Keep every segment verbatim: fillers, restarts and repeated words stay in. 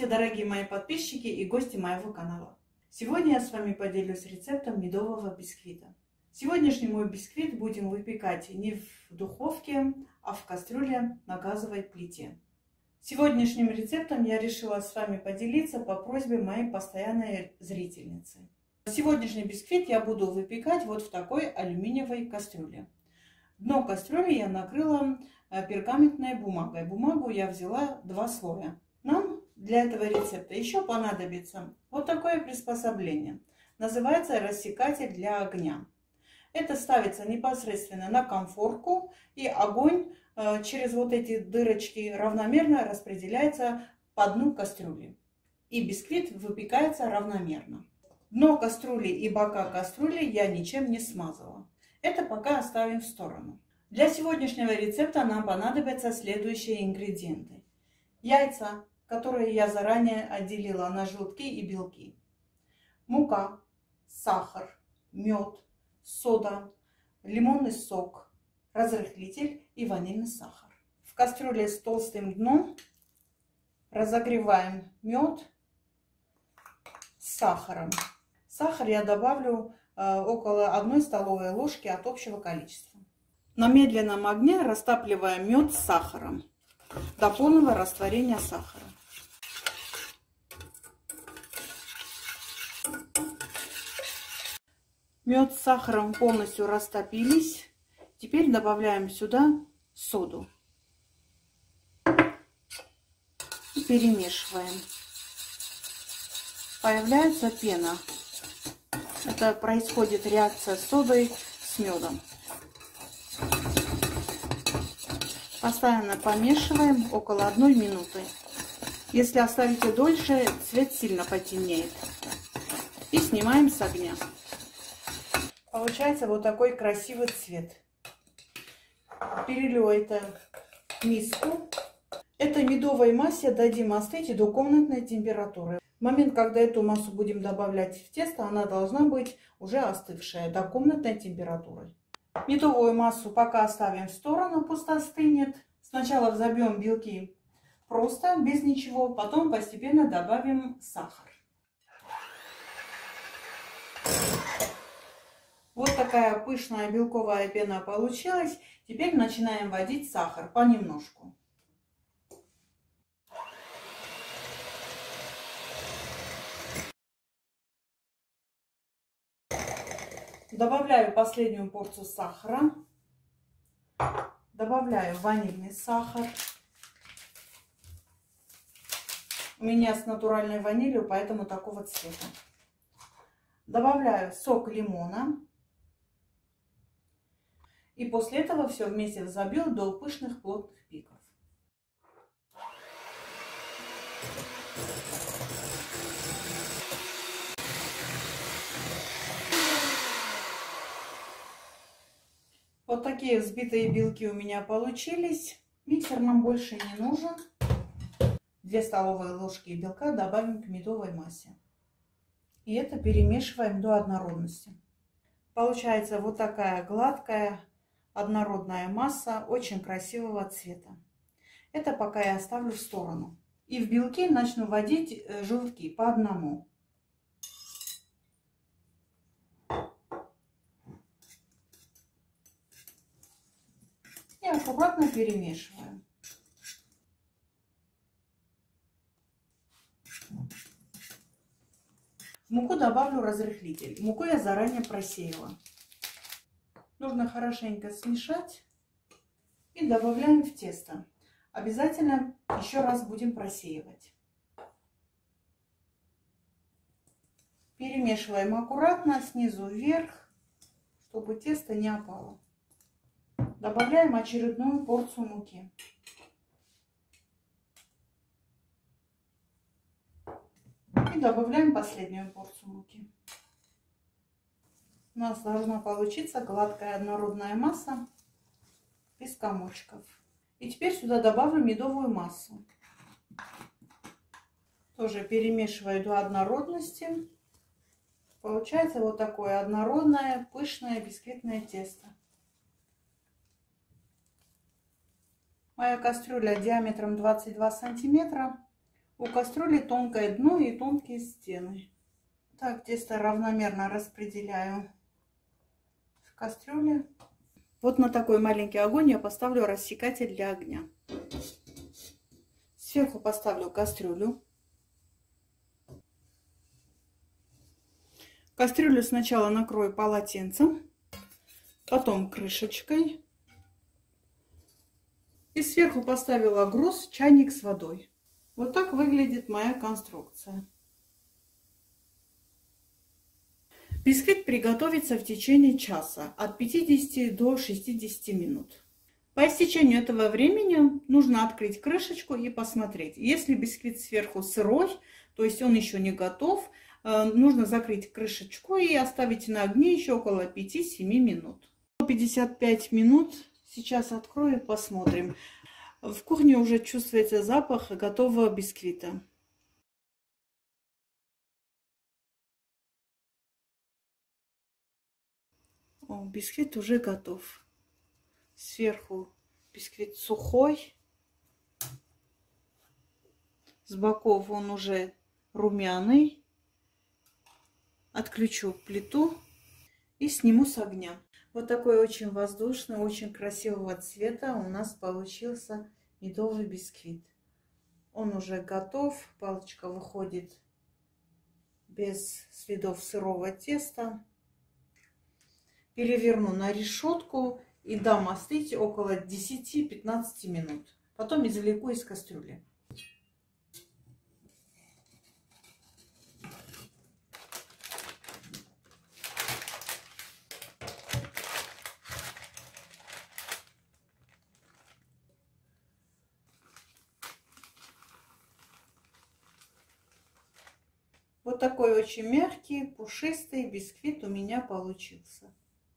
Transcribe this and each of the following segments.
Здравствуйте, дорогие мои подписчики и гости моего канала. Сегодня я с вами поделюсь рецептом медового бисквита. Сегодняшний мой бисквит будем выпекать не в духовке, а в кастрюле на газовой плите. Сегодняшним рецептом я решила с вами поделиться по просьбе моей постоянной зрительницы. Сегодняшний бисквит я буду выпекать вот в такой алюминиевой кастрюле. Дно кастрюли я накрыла пергаментной бумагой. Бумагу я взяла два слоя. Нам для этого рецепта еще понадобится вот такое приспособление. Называется рассекатель для огня. Это ставится непосредственно на конфорку, и огонь э, через вот эти дырочки равномерно распределяется по дну кастрюли. И бисквит выпекается равномерно. Дно кастрюли и бока кастрюли я ничем не смазала. Это пока оставим в сторону. Для сегодняшнего рецепта нам понадобятся следующие ингредиенты. Яйца, которые я заранее отделила на желтки и белки. Мука, сахар, мед, сода, лимонный сок, разрыхлитель и ванильный сахар. В кастрюле с толстым дном разогреваем мед с сахаром. Сахар я добавлю э, около одной столовой ложки от общего количества. На медленном огне растапливаем мед с сахаром до полного растворения сахара. Мед с сахаром полностью растопились. Теперь добавляем сюда соду. И перемешиваем. Появляется пена. Это происходит реакция с содой с медом. Постоянно помешиваем около одной минуты. Если оставите дольше, цвет сильно потемнеет. И снимаем с огня. Получается вот такой красивый цвет. Перелью это в миску. Этой медовой массе дадим остыть до комнатной температуры. В момент, когда эту массу будем добавлять в тесто, она должна быть уже остывшая до комнатной температуры. Медовую массу пока оставим в сторону, пусть остынет. Сначала взобьем белки просто, без ничего, потом постепенно добавим сахар. Вот такая пышная белковая пена получилась. Теперь начинаем вводить сахар понемножку. Добавляю последнюю порцию сахара. Добавляю ванильный сахар. У меня с натуральной ванилью, поэтому такого цвета. Добавляю сок лимона. И после этого все вместе взбил до пышных плотных пиков. Вот такие взбитые белки у меня получились. Миксер нам больше не нужен. две столовые ложки белка добавим к медовой массе. И это перемешиваем до однородности. Получается вот такая гладкая, однородная масса очень красивого цвета. Это пока я оставлю в сторону. И в белки начну вводить желтки по одному. И аккуратно перемешиваем. В муку добавлю разрыхлитель. Муку я заранее просеяла. Нужно хорошенько смешать и добавляем в тесто. Обязательно еще раз будем просеивать. Перемешиваем аккуратно снизу вверх, чтобы тесто не опало. Добавляем очередную порцию муки. И добавляем последнюю порцию муки. У нас должна получиться гладкая однородная масса без комочков. И теперь сюда добавлю медовую массу. Тоже перемешиваю до однородности. Получается вот такое однородное, пышное бисквитное тесто. Моя кастрюля диаметром двадцать два сантиметра. У кастрюли тонкое дно и тонкие стены. Так, тесто равномерно распределяю в кастрюле. Вот на такой маленький огонь я поставлю рассекатель для огня. Сверху поставлю кастрюлю. Кастрюлю сначала накрою полотенцем, потом крышечкой. И сверху поставила груз, чайник с водой. Вот так выглядит моя конструкция. Бисквит приготовится в течение часа, от пятидесяти до шестидесяти минут. По истечению этого времени нужно открыть крышечку и посмотреть. Если бисквит сверху сырой, то есть он еще не готов, нужно закрыть крышечку и оставить на огне еще около пяти-семи минут. пятьдесят пять минут. Сейчас открою и посмотрим. В кухне уже чувствуется запах готового бисквита. О, бисквит уже готов. Сверху бисквит сухой. С боков он уже румяный. Отключу плиту и сниму с огня. Вот такой очень воздушный, очень красивого цвета у нас получился медовый бисквит. Он уже готов. Палочка выходит без следов сырого теста. Переверну на решетку и дам остыть около десяти-пятнадцати минут. Потом извлеку из кастрюли. Вот такой очень мягкий, пушистый бисквит у меня получился.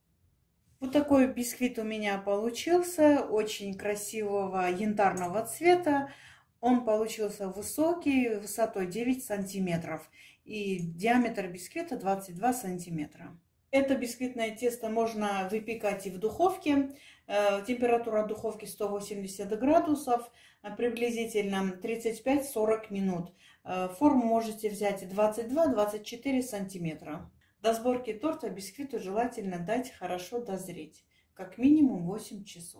Вот такой бисквит у меня получился, очень красивого янтарного цвета. Он получился высокий, высотой девять сантиметров. И диаметр бисквита двадцать два сантиметра. Это бисквитное тесто можно выпекать и в духовке. Температура духовки сто восемьдесят градусов, приблизительно тридцать пять-сорок минут. Форму можете взять двадцать два-двадцать четыре сантиметра. До сборки торта бисквиту желательно дать хорошо дозреть, как минимум восемь часов.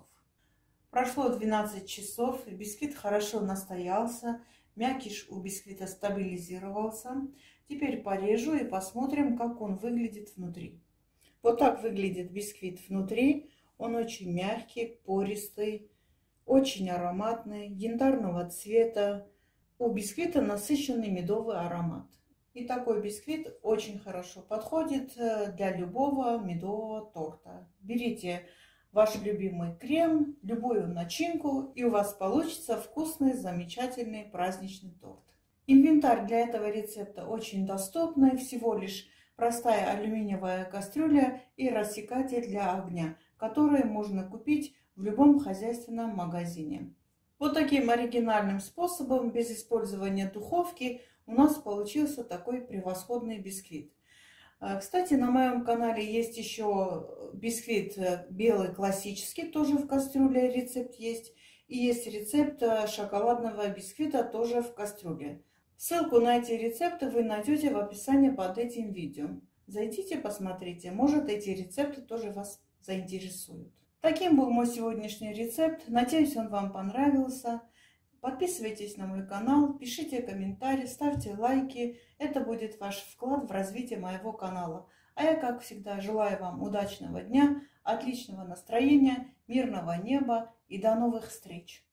Прошло двенадцать часов, бисквит хорошо настоялся, мякиш у бисквита стабилизировался. Теперь порежу и посмотрим, как он выглядит внутри. Вот так выглядит бисквит внутри. Он очень мягкий, пористый, очень ароматный, янтарного цвета. У бисквита насыщенный медовый аромат. И такой бисквит очень хорошо подходит для любого медового торта. Берите ваш любимый крем, любую начинку, и у вас получится вкусный, замечательный праздничный торт. Инвентарь для этого рецепта очень доступный. Всего лишь простая алюминиевая кастрюля и рассекатель для огня, которые можно купить в любом хозяйственном магазине. Вот таким оригинальным способом, без использования духовки, у нас получился такой превосходный бисквит. Кстати, на моем канале есть еще бисквит белый классический, тоже в кастрюле рецепт есть. И есть рецепт шоколадного бисквита, тоже в кастрюле. Ссылку на эти рецепты вы найдете в описании под этим видео. Зайдите, посмотрите, может, эти рецепты тоже вас заинтересуют. Таким был мой сегодняшний рецепт. Надеюсь, он вам понравился. Подписывайтесь на мой канал, пишите комментарии, ставьте лайки. Это будет ваш вклад в развитие моего канала. А я, как всегда, желаю вам удачного дня, отличного настроения, мирного неба и до новых встреч!